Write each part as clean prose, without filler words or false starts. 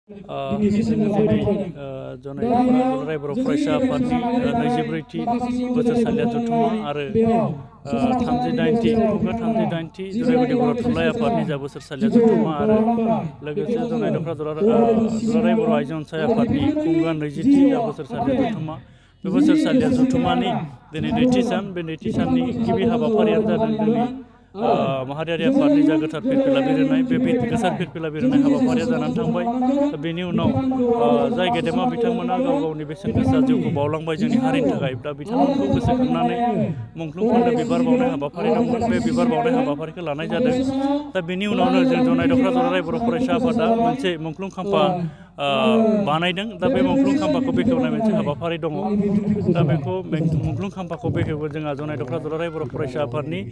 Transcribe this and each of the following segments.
जोङो दिनै जनाय दुलाराय बर' फरायसा आफादनि 24थि बोसोरसालिया जथुम्मा आरो 38थि खुंगा 38थि जनायगुदि बर' थुनलाइ आफादनि जा बोसोरसालिया जथुम्मा आरो लोगोसे जनाय दख्रा दुलाराय बर' आइजो अनसाय आफादनि खुंगा 20थि जा बोसोरसालिया जथुम्मा बे बोसोरसालिया जथुम्मानि दिनै नैथि सान बे नैथि साननि गिबि हाबाफारियानो जादों जोंनि माहारियारि आफादनि जा गोथार फिरफिला बिरहोनाय बे गोथार फिरफिला बिरहोनाय हाबाफारिया जानानै थांबाय। दा बेनि उनाव जाय गेदेमा बिथांमोना गाव गावनि बेसेन गोसा जिउखौ बावलांबाय जोंनि हारिनि थाखाय दा बिथांमोनखौ गोसोखांनानै मुंख्लं खोन्दो बिबार बावनाय हाबाफारि दंमोन बे बिबार बावनाय हाबाफारिखौ लानाय जादों। दा बेनि उनावनो जों जनाय दख्रा दुलाराय बर' फरायसा आफादा मोनसे मुंख्लं खाम्फा बानायदों। दा बे मुंख्लं खाम्फाखौ बेखेवनाय मोनसे हाबाफारि दङ। दा बेखौ मुंख्लं खाम्फाखौ बेखेवो जोंहा जनाय दख्रा दुलाराय बर' फरायसा आफादनि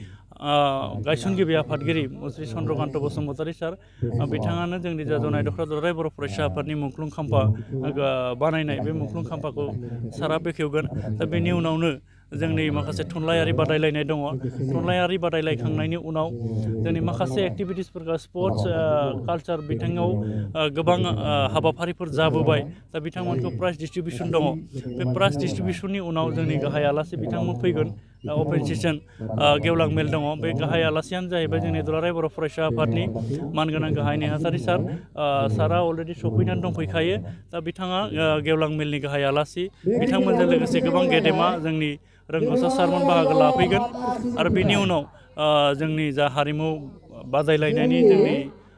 गायसनगिरि आफादगिरि मुस्रि चन्द्रकान्त बसुमतारी सार बिथाङानो जोंनि जा जनाय दख्रा दुलाराय बर' फरायसा आफादनि मुंख्लं खाम्फा बानायनाय बे मुंख्लं खाम्फाखौ सारा बेखेवगोन। दा बेनि उनावनो जोंनि माखासे थुनलाइयारि बादायलायनाय दङ। थुनलाइयारि बादायलायखांनायनि उनाव जोंनि माखासे एक्टिभिटिसफोरखौ स्पर्ट्स कालचार बिथिङाव गोबां हाबाफारिफोर जाबोबाय। दा बिथांमोनखौ प्राइज डिस्ट्रिबिउसन दङ। बे प्राइज डिस्ट्रिबिउसननि उनाव जोंनि गाहाय आलासि बिथांमोन फैगोन। अपेन सेसन गेवलां मेल दङ। बे गाहाय आलासियानो जाहैबाय जोंनि दुलाराय बर' फरायसा आफादनि मानगोनां गाहाय नेहाथारि सार। सारा अलरेडि सफैनानै दंफैखायो। दा बिथाङा गेवलां मेलनि गाहाय आलासि बिथांमोनजों लोगोसे गोबां गेदेमा जोंनि रोंगौसा सारमोन बाहागो लाफैगोन। आरो बेनि उनाव जोंनि जा हारिमु बादायलायनायनि जोंनि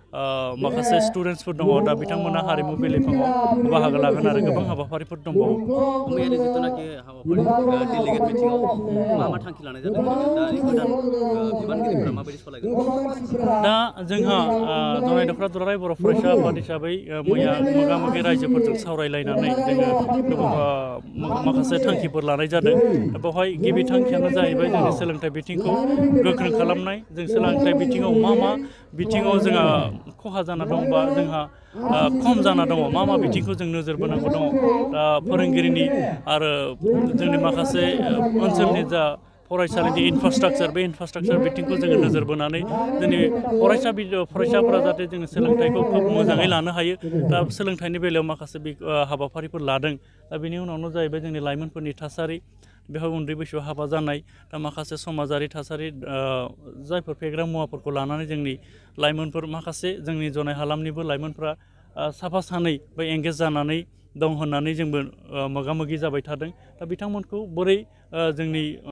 माखासे स्टुडेन्टसफोर दङ। दा बिथांमोना हारिमु बिलिफाङाव बाहागो लागोन आरो गोबां हाबाफारिफोर दंबावो। मैयानि जिथुनाखि हाबाफारि डेलिगेट मिटिङाव मा थांखि लानाय जादों ओरैनो दानि गोदान बिबानगिरिफोरा माबायदि सालायगोन? दा जोंहा जनाय दख्रा दुलाराय बर' फरायसा आफाद हिसाबै मैया मोगा मोगि रायजोफोरजों सावरायलायनानै जोङो माखासे थांखिफोर लानाय जादों। दा बेवहाय गिबि थांखियानो जाहैबाय जोंनि सोलोंथाइ बिथिंखौ गोख्रों खालामनाय। जों सोलोंथाइ बिथिङाव मा बिथिङाव जोंहा खहा जाना दं बा जोंहा खम जाना दङ मा बिथिंखौ जों नोजोर बोनांगौ दङ। दा फोरोंगिरिनि आरो जोंनि माखासे ओनसोलनि जा फरायसालिनि इनफ्रास्ट्राक्चार बे इनफ्रास्ट्राक्चार बिथिंखौ जोङो नोजोर बोनानै जोंनि फरायसाफोरा जाहाथे जोङो सोलोंथाइखौ खोब मोजाङै लानो हायो। दा सोलोंथाइनि बेलायाव माखासे हाबाफारिफोर लादों। दा बेनि उनावनो जाहैबाय जोंनि लाइमोनफोरनि थासारि बेवहाय उन्दै बैसोआव हाबा जानाय दा माखासे समाजारि थासारि जायफोर फेग्रा मुवाफोरखौ लानानै जोंनि लाइमोनफोर माखासे जोंनि जनाय हालामनिबो लाइमोनफ्रा साफा सानै बा एंगेज जानानै दं होननानै जोंबो मोगा मोगि जाबाय थादों। दा बिथांमोनखौ बोरै जोंनि